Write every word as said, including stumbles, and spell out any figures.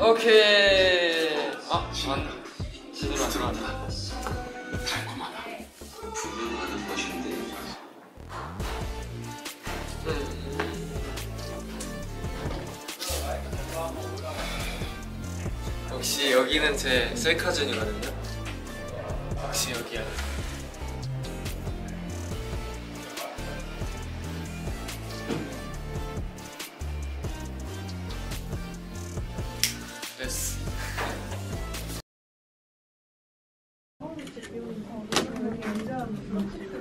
오케이. 아, 안 제대로 안 들어간다. 달콤하다. 분명하는 것인데. 역시 여기는 제 셀카존이거든요. 역시 여기야. 됐어. 여기 앉아.